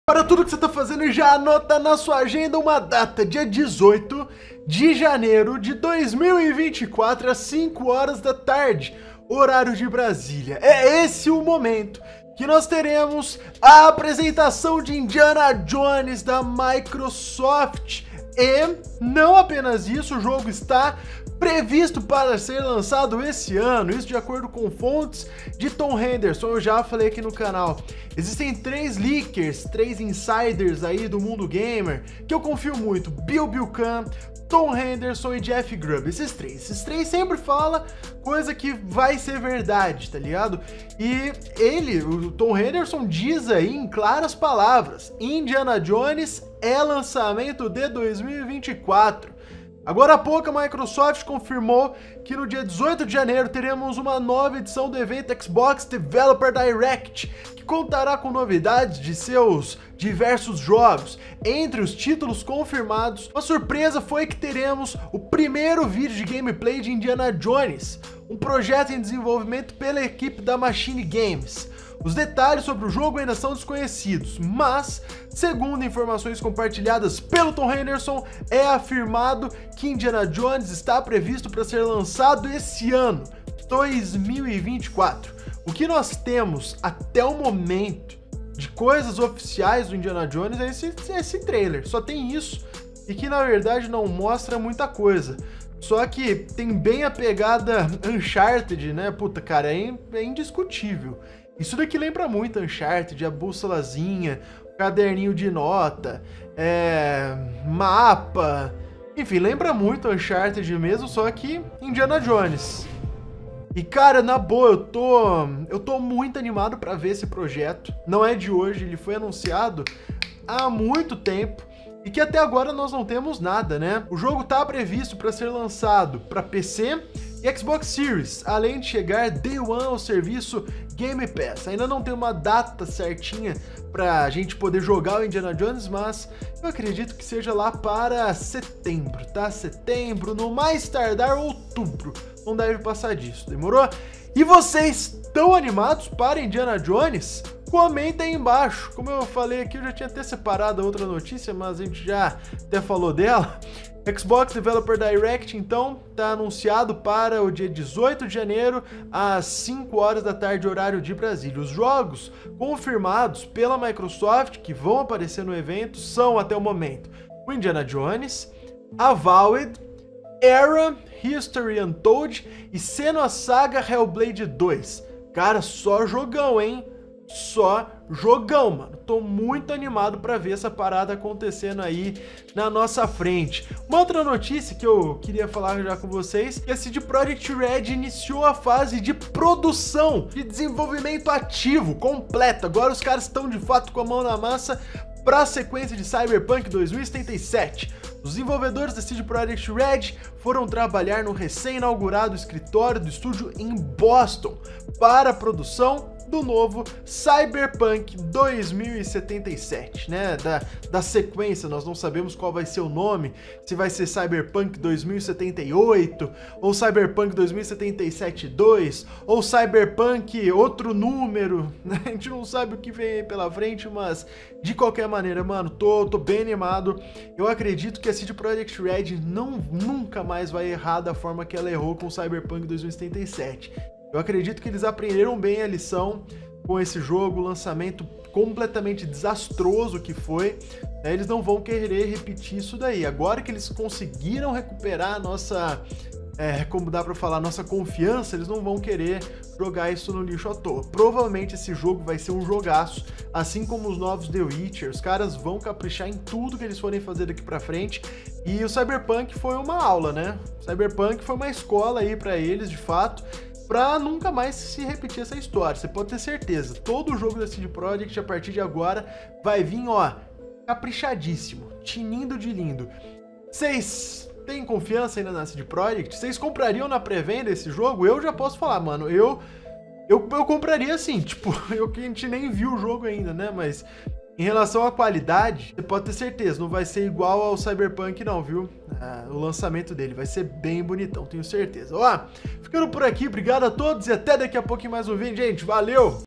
Para tudo que você está fazendo, já anota na sua agenda uma data, dia 18 de janeiro de 2024, às 5 horas da tarde, horário de Brasília. É esse o momento que nós teremos a apresentação de Indiana Jones da Microsoft. E não apenas isso, o jogo está previsto para ser lançado esse ano, isso de acordo com fontes de Tom Henderson. Eu já falei aqui no canal. Existem 3 leakers, 3 insiders aí do mundo gamer que eu confio muito: Bill Buchanan, Tom Henderson e Jeff Grubb. Esses três sempre falam coisa que vai ser verdade, tá ligado? E o Tom Henderson, diz aí em claras palavras: Indiana Jones é lançamento de 2024. Agora há pouco a Microsoft confirmou que no dia 18 de janeiro teremos uma nova edição do evento Xbox Developer Direct, que contará com novidades de seus diversos jogos. Entre os títulos confirmados, a surpresa foi que teremos o primeiro vídeo de gameplay de Indiana Jones, um projeto em desenvolvimento pela equipe da Machine Games. Os detalhes sobre o jogo ainda são desconhecidos, mas, segundo informações compartilhadas pelo Tom Henderson, é afirmado que Indiana Jones está previsto para ser lançado esse ano, 2024. O que nós temos até o momento de coisas oficiais do Indiana Jones é esse trailer, só tem isso, e que na verdade não mostra muita coisa. Só que tem bem a pegada Uncharted, né? Puta, cara, é indiscutível. Isso daqui lembra muito Uncharted, a bússolazinha, o caderninho de nota, mapa, enfim, lembra muito Uncharted mesmo, só que Indiana Jones. E cara, na boa, eu tô muito animado pra ver esse projeto. Não é de hoje, ele foi anunciado há muito tempo e que até agora nós não temos nada, né? O jogo tá previsto para ser lançado para PC e Xbox Series, além de chegar Day One ao serviço Game Pass. Ainda não tem uma data certinha pra gente poder jogar o Indiana Jones, mas eu acredito que seja lá para setembro, tá? Setembro, no mais tardar outubro. Não deve passar disso, demorou? E vocês estão animados para Indiana Jones? Comenta aí embaixo. Como eu falei aqui, eu já tinha até separado a outra notícia, mas a gente já até falou dela. Xbox Developer Direct, então, está anunciado para o dia 18 de janeiro, às 5 horas da tarde, horário de Brasília. Os jogos confirmados pela Microsoft que vão aparecer no evento são, até o momento, o Indiana Jones, Avowed, Era, History Untold e Senua Saga Hellblade 2. Cara, só jogão, hein? Só jogão, mano. Tô muito animado pra ver essa parada acontecendo aí na nossa frente. Uma outra notícia que eu queria falar já com vocês é que a CD Projekt Red iniciou a fase de produção, de desenvolvimento ativo, completo. Agora os caras estão de fato com a mão na massa para a sequência de Cyberpunk 2077. Os desenvolvedores da CD Projekt Red foram trabalhar no recém-inaugurado escritório do estúdio em Boston para a produção do novo Cyberpunk 2077, né? Da sequência, nós não sabemos qual vai ser o nome, se vai ser Cyberpunk 2078, ou Cyberpunk 2077-2, ou Cyberpunk outro número, né? A gente não sabe o que vem aí pela frente, mas de qualquer maneira, mano, tô bem animado. Eu acredito que a CD Projekt Red nunca mais vai errar da forma que ela errou com o Cyberpunk 2077. Eu acredito que eles aprenderam bem a lição com esse jogo, o lançamento completamente desastroso que foi, né? Eles não vão querer repetir isso daí. Agora que eles conseguiram recuperar a nossa, como dá pra falar, nossa confiança, eles não vão querer jogar isso no lixo à toa. Provavelmente esse jogo vai ser um jogaço, assim como os novos The Witcher. Os caras vão caprichar em tudo que eles forem fazer daqui pra frente. E o Cyberpunk foi uma aula, né? O Cyberpunk foi uma escola aí pra eles, de fato, pra nunca mais se repetir essa história. Você pode ter certeza, todo jogo da CD Projekt a partir de agora vai vir, ó, caprichadíssimo, tinindo de lindo. Vocês têm confiança ainda na CD Projekt? Vocês comprariam na pré-venda esse jogo? Eu já posso falar, mano, eu compraria sim, tipo, que a gente nem viu o jogo ainda, né, mas em relação à qualidade, você pode ter certeza, não vai ser igual ao Cyberpunk não, viu? O lançamento dele vai ser bem bonitão, tenho certeza. Ó, ficando por aqui, obrigado a todos e até daqui a pouco em mais um vídeo, gente. Valeu!